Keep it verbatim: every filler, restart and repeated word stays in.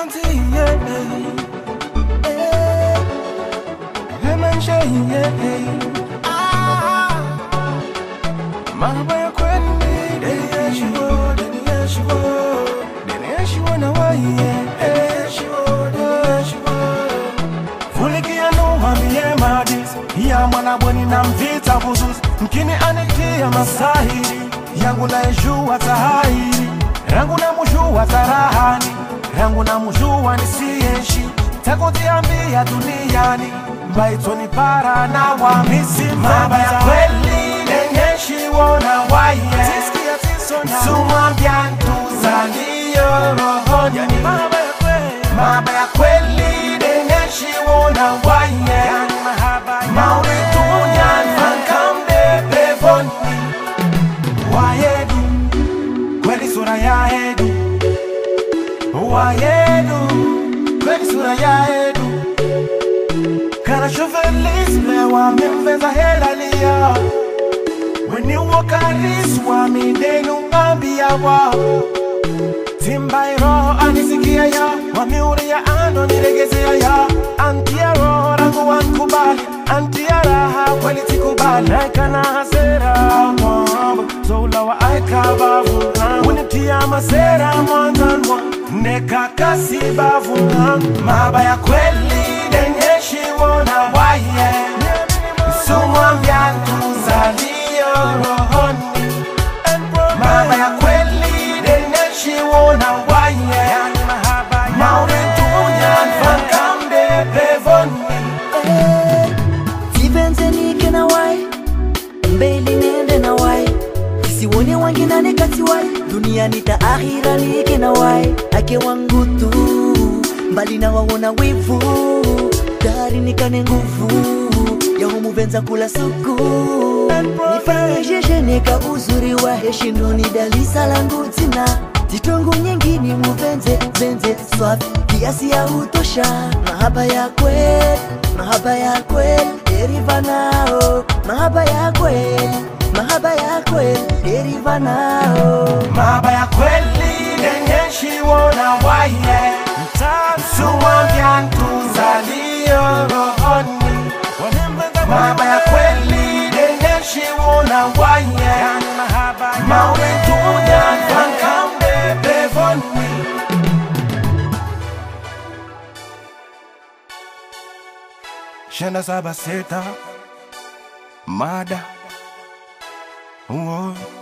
Auntie, yeah, yeah, I'm a shame, yeah, ah, my boy, Quentin, then she would, then she would, then she would, now I, yeah, she would, then she would. Fully, I know I'm here, my days. Yeah, man, I'm winning, I'm vita, busus, Mkini anikia masahiri, yangu na ijua tahiri, rangu na mujua tarahani, rangu na mujua nisieshi, takuziambia duniani, mbaitoni para na wamisi mabaya kweli, nenyeshi wona waye, tiskia tisona, sumambia ntuzalio rohoni, yani mabaya kweli, mabaya kweli, nenyeshi wona waye, yani mahaba mauritu nyan fankamde pevoni, wayedu, kweli sura ya edu, wayedu, kweli sura ya edu, kana shovelis mewa mimveza helalia, weni wakaris wa midenu ambia wa, timbai roho anisikia ya, wamiuri ya ando niregezea ya, antia roho rangu wankubali, antia raha kweli tikubali, naikana hasera mwambo, zola wa aika bavu na, unitia masera mwanzanwa, neka kasi bavu na, mabaya kweli denyeshi wona waye, sumwambia ntuzalio rohoni, mabaya kweli denyeshi wona waye, mauritu nyan fankamde pevoni. Tivenze nike na wai, mbeli nende na wai, kisiwone wangi nane kati wai, dunia nita akhira nike na wai, ake wangu tu, mbali na wawona wivu, dari nikane nguvu, ya humuvenza kula suku, nifanye jeje neka uzuri wa heshindu ni dalisa langu tina, titongu nyingini muvenze, zenze, swafi, kiasi ya utosha, mahaba ya kweli, mahaba ya kweli, deriva nao, mahaba ya kweli, mahaba ya kweli, deriva nao, mahaba ya kweli, denyeshi wona waye, sumwambia ntuzalio rohoni, mahaba ya kweli, denyeshi wona waye, mauritu nyan fankamde pevoni. Shenda saba seta Mada, oh.